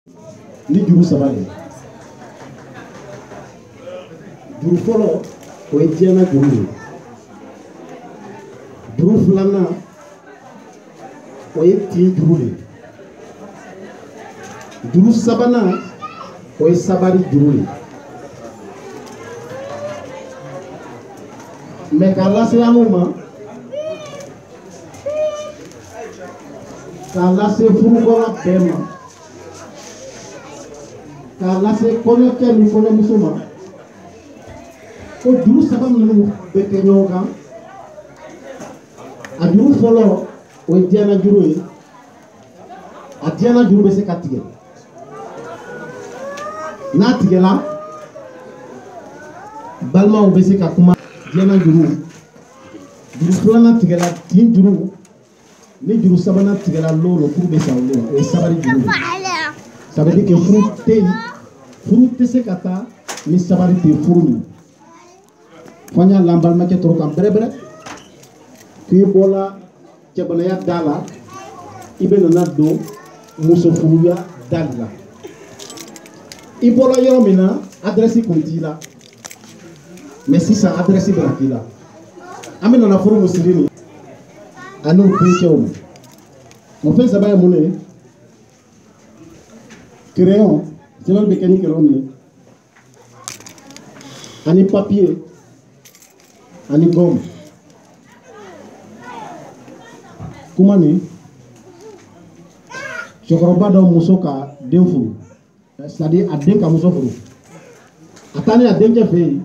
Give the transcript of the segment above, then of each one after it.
ni juru saba de juru fɔlɔ o ye diɲɛna juru ye juru filanan o ye tin juru de juru sabanan o ye sabari juru ye mais k'a lase an ma k'a lase furukɔla bɛɛ ma k'a lase kɔɲɔcɛ ni kɔɲɔmuso ma ko juru saba minnu bɛ kɛ ɲɔgɔn kan a juru fɔlɔ o ye diɲɛna juru ye a diɲɛna juru bɛ se ka tigɛ n'a tigɛla balimaw bɛ se ka kuma diɲɛna juru juru filanan tigɛla tin juru ni juru sabanan tigɛla loro furu bɛ sa o ye sabari juru ye ça veut dire que furu tɛ se ka taa ni sabari tɛ furu min fɔ n y'a la n balimakɛ tɔrɔ kan bɛrɛbɛrɛ k'i bɔla cɛbanaya da la i bɛ nana don muso furuya da la i bɔla yɔrɔ min na adresse kun t'i la mais sisan adresse bɛna k'i la an bɛ nana furu musiri ni a n'u dencɛw ma o fɛn saba ye mun ye crayon sɛbɛn bɛ kɛ ni crayon min ye ani papier ani gomme kuma ni cɛkɔrɔba dɔ muso ka den furu c'est à dire a den ka muso furu a taalen a dencɛ fɛ yen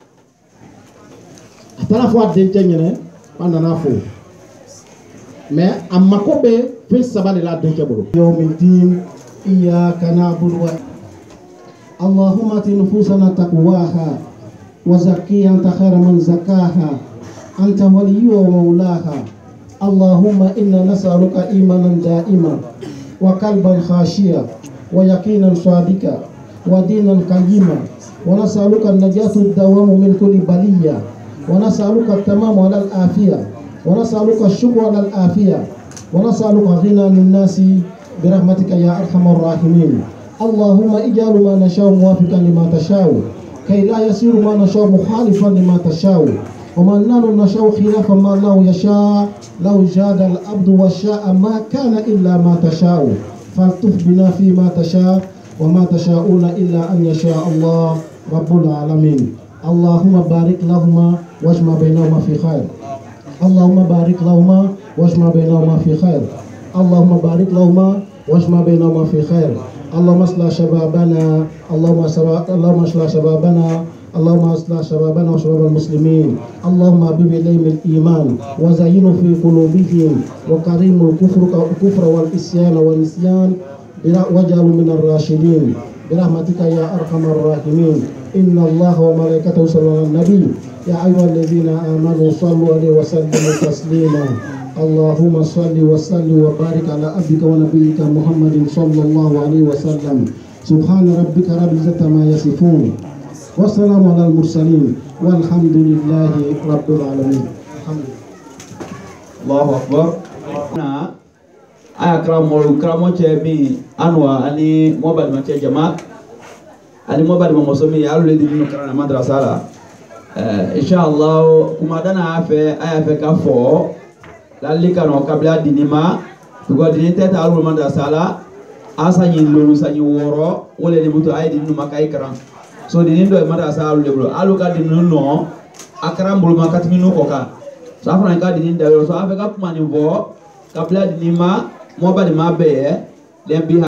a taara fɔ a dencɛ ɲɛna a nana fɔ mais a mako bɛ fɛn saba de la a dencɛ bolo yawmidin iyyaka na'budu wa Allahumma ati nufusana taqwaha wa zakkiha anta khairu man zakkaha anta waliyuha wa mawlaha Allahumma inna nas'aluka imanan da'iman wa qalban khashiya wa yaqinan sadiqa wa dinan qayyima wa nas'aluka an-najata ad-dawamu min kulli baliyya wa nas'aluka at-tamama 'ala al-afiyah wa nas'aluka ash-shukra 'ala al-afiyah wa nas'aluka ghina lin-nasi برحمتك يا أرحم الراحمين اللهم اجعل ما نشاء موافقا لما تشاء كي لا يصير ما نشاء مخالفا لما تشاء وما نشاء خلاف ما الله يشاء لو جاد العبد وشاء ما كان إلا ما تشاء فالطف بنا فيما تشاء وما تشاءون إلا أن يشاء الله رب العالمين اللهم بارك لهما واجمع بينهما في خير اللهم بارك لهما واجمع بينهما في خير اللهم بارك لهما واجمع بينهما في خير اللهم اصلح شبابنا اللهم اصلح شبابنا اللهم اصلح شبابنا وشباب المسلمين اللهم حبب اليهم الايمان وزينه في قلوبهم وكرم الكفر والعصيان والنسيان واجعلوا من الراشدين برحمتك يا ارحم الراحمين ان الله وملائكته يصلون على النبي يا ايها الذين امنوا صلوا عليه وسلموا تسليما اللهم صل وسلم وبارك على عبدك ونبيك محمد صلى الله عليه وسلم سبحان ربك رب العزة ما يصفون والسلام على المرسلين والحمد لله رب العالمين الله أكبر أنا كرامو تبي أنوا أني موبايل ما تجمع أني موبايل ما مسومي يالو لدي منو كرانا مدرسة لا إن شاء الله كم أدنى أفه كفو lalli kano kabla dinima tugo dinite ta alul madrasa la asa nyin lolu sanyi woro wole ni buto ay dinu makai karam so dinin do madrasa alul lebro alu ka dinu no akram bul makati minu koka so afran ka dinin da so afeka kuma ni vo kabla dinima mo bali mabe lembi